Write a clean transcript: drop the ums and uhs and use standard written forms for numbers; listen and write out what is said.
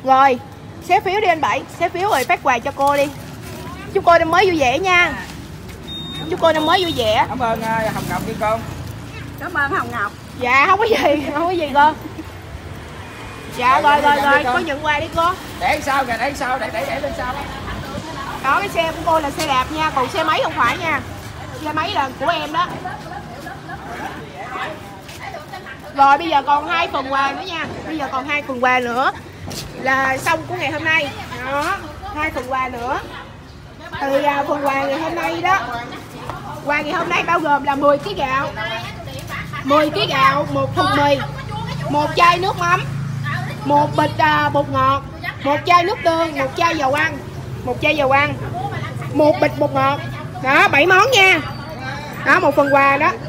Rồi, xé phiếu đi anh Bảy, xé phiếu rồi phát quà cho cô đi. Chúc cô năm mới vui vẻ nha. Chúc cô năm mới vui vẻ. Cảm ơn Hồng Ngọc đi con. Cảm ơn Hồng Ngọc. Dạ không có gì, không có gì cô. Dạ rồi, có nhận quà đi cô. Để sau kìa, để sau, để lên sau. Đó, cái xe của cô là xe đạp nha, còn xe máy không phải nha. Xe máy là của em đó. Rồi bây giờ còn 2 phần quà nữa nha. Bây giờ còn 2 phần quà nữa là xong của ngày hôm nay. Đó, 2 phần quà nữa. Từ phần quà ngày hôm nay đó. Quà ngày hôm nay bao gồm là 10 kg gạo. 10 kg gạo, 1 thùng mì, 1 chai nước mắm, 1 bịch bột ngọt, 1 chai nước tương, 1 chai dầu ăn, 1 chai dầu ăn, 1 bịch bột ngọt. Đó, 7 món nha. Đó, 1 phần quà đó.